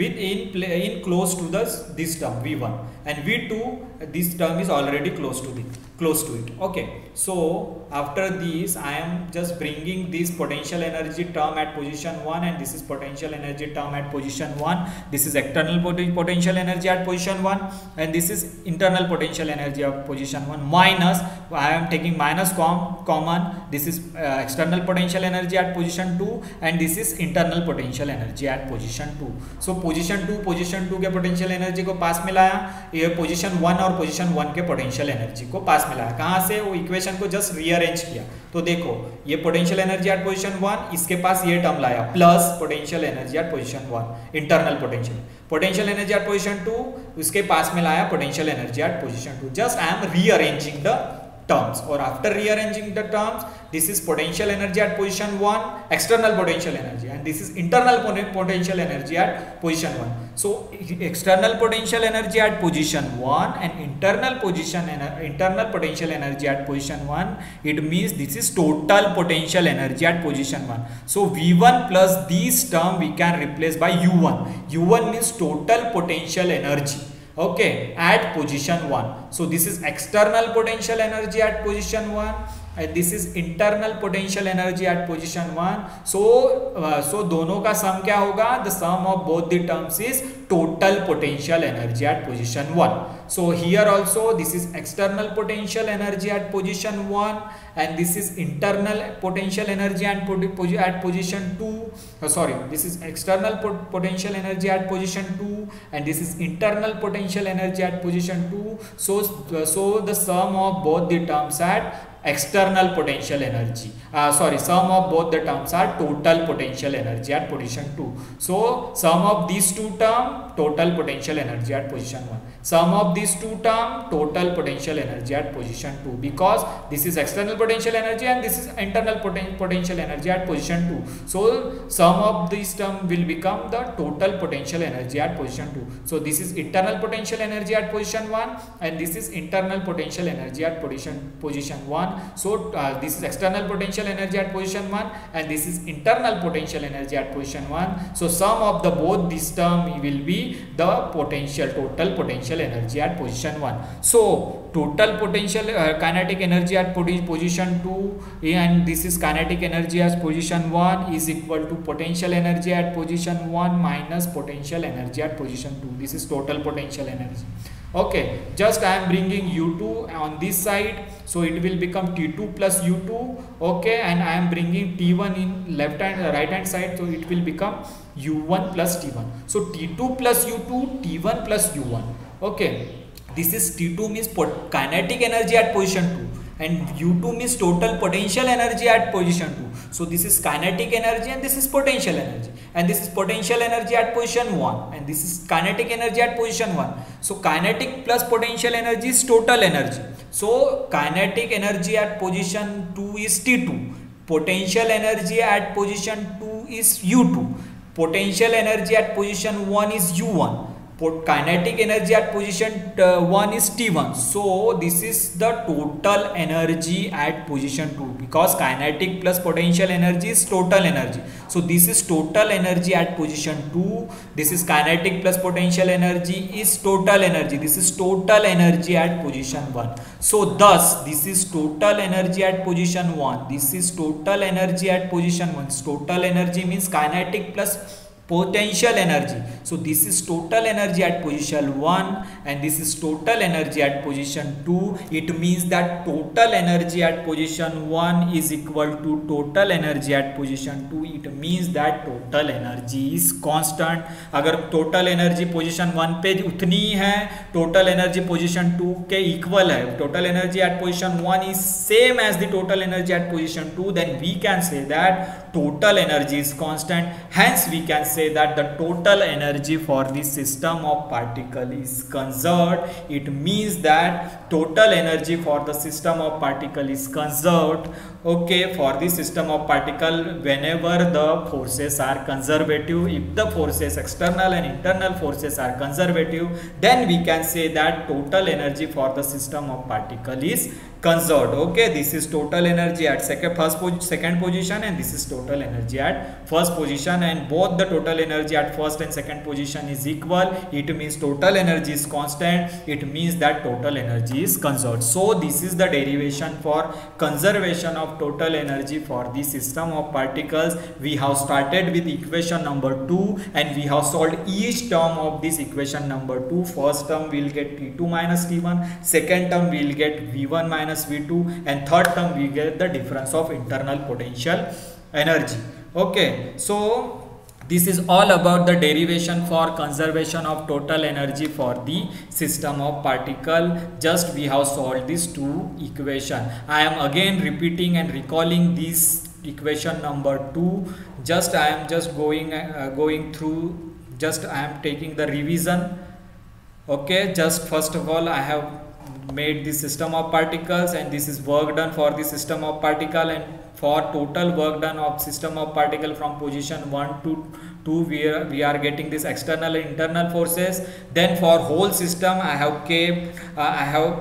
in close to this term V1, and V2 this term is already close to it. Okay, so after this I am just bringing this potential energy term at position 1 and this is potential energy term at position 1. This is external potential energy at position 1 and this is internal potential energy of position 1 minus, I am taking minus common, this is external potential energy at position 2 and this is internal potential energy at position 2. So position 2 के potential energy को पास मिलाया, ये position 1 और position 1 के potential energy को पास मिलाया. कहाँ से, वो इक्वेशन को जस्ट रीअरेंज किया. तो देखो ये पोटेंशियल एनर्जी एट पोजीशन 1, इसके पास ये टर्म लाया plus potential energy at position 1 internal potential energy at position 2, उसके पास में लाया potential energy at position 2. Just I am rearranging the terms, or after rearranging the terms, this is potential energy at position 1 external potential energy and this is internal potential energy at position 1. So external potential energy at position 1 and internal potential energy at position 1, it means this is total potential energy at position 1. So V1 plus this term we can replace by U1 means total potential energy, okay, at position 1. So this is external potential energy at position 1 and this is internal potential energy at position 1. So दोनों का सम क्या होगा, the sum of both the terms is total potential energy at position 1. So here also this is external potential energy at position 1 and this is internal potential energy at position 2. This is external potential energy at position 2 and this is internal potential energy at position 2. So the sum of both the terms at external potential energy, sum of both the terms are total potential energy at position 2. So sum of these two terms, total potential energy at position 1. Sum of these two terms, total potential energy at position 2, because this is external potential energy and this is internal potential energy at position 2. So sum of these terms will become the total potential energy at position 2. So this is internal potential energy at position 1 and this is internal potential energy at position 1. So this is external potential energy at position 1 and this is internal potential energy at position 1. So sum of the both this term will be the total potential energy at position 1. So total potential kinetic energy at position 2 and this is kinetic energy at position 1 is equal to potential energy at position 1 minus potential energy at position 2. This is total potential energy. Okay, just I am bringing U2 on this side, so it will become T2 plus U2. Okay, and I am bringing T1 in right hand side, so it will become U1 plus T1. So T2 plus U2, T1 plus U1. Okay, this is T2 means kinetic energy at position 2 and U2 means total potential energy at position 2. So this is kinetic energy and this is potential energy, and this is potential energy at position 1 and this is kinetic energy at position 1. So kinetic plus potential energy is total energy. So kinetic energy at position 2 is T2, potential energy at position 2 is U2, potential energy at position 1 is U1. kinetic energy at position 1 is T1. So this is the total energy at position 2, because kinetic plus potential energy is total energy. So this is total energy at position 2. This is kinetic plus potential energy is total energy. This is total energy at position 1. So thus this is total energy at position 1. This is total energy at position 1. Total energy means kinetic plus potential energy. So this is total energy at position 1 and this is total energy at position 2. It means that total energy at position 1 is equal to total energy at position 2. It means that total energy is constant. अगर total energy position 1 पे उतनी ही है, total energy position 2 के equal है, total energy at position 1 is same as the total energy at position 2, then we can say that total energy is constant. Hence we can say that the total energy for the system of particle is conserved. It means that total energy for the system of particle is conserved, okay, for the system of particle whenever the forces are conservative. If the forces, external and internal forces, are conservative, then we can say that total energy for the system of particle is conserved. Okay, this is total energy at second position and this is total energy at first position, and both the total energy at first and second position is equal. It means total energy is constant. It means that total energy is conserved. So this is the derivation for conservation of total energy for the system of particles. We have started with equation number 2 and we have solved each term of this equation number 2. First term we will get T2 minus T1, second term we will get V1 minus V2, and third term we get the difference of internal potential energy. Okay, so this is all about the derivation for conservation of total energy for the system of particle. Just we have solved these two equation. I am again repeating and recalling this equation number 2. Just I am just going through. Just I am taking the revision. Okay, just first of all I have made the system of particles, and this is work done for the system of particle, and for total work done of system of particle from position 1 to 2 we are getting this external and internal forces. Then for whole system I have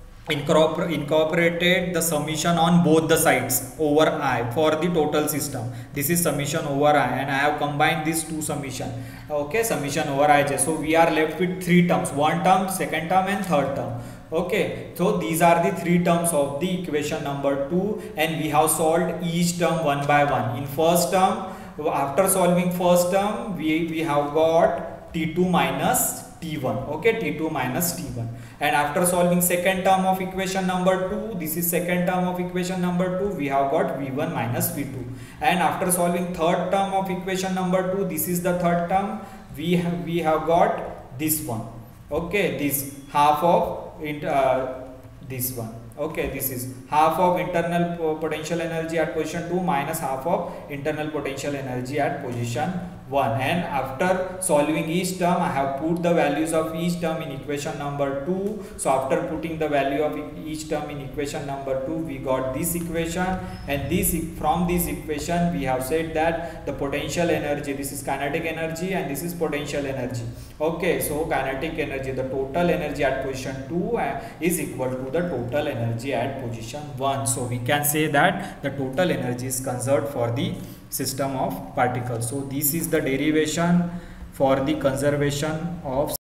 incorporated the summation on both the sides over I for the total system. This is summation over I, and I have combined these two summation. Okay, summation over ij. So we are left with three terms, one term, second term and third term. Okay, so these are the three terms of the equation number 2, and we have solved each term one by one. In first term, after solving first term, we have got T2 minus T1. Okay, T2 minus T1. And after solving second term of equation number 2, this is second term of equation number 2, we have got V1 minus V2. And after solving third term of equation number 2, this is the third term, we have got this one. Okay, this half of this one. Okay, this is half of internal potential energy at position 2 minus half of internal potential energy at position 1. And after solving each term, I have put the values of each term in equation number 2. So after putting the value of each term in equation number 2, we got this equation, and from this equation we have said that the potential energy, this is kinetic energy and this is potential energy. Okay, so kinetic energy, the total energy at position 2 is equal to the total energy at position 1. So we can say that the total energy is conserved for the system of particles. So this is the derivation for the conservation of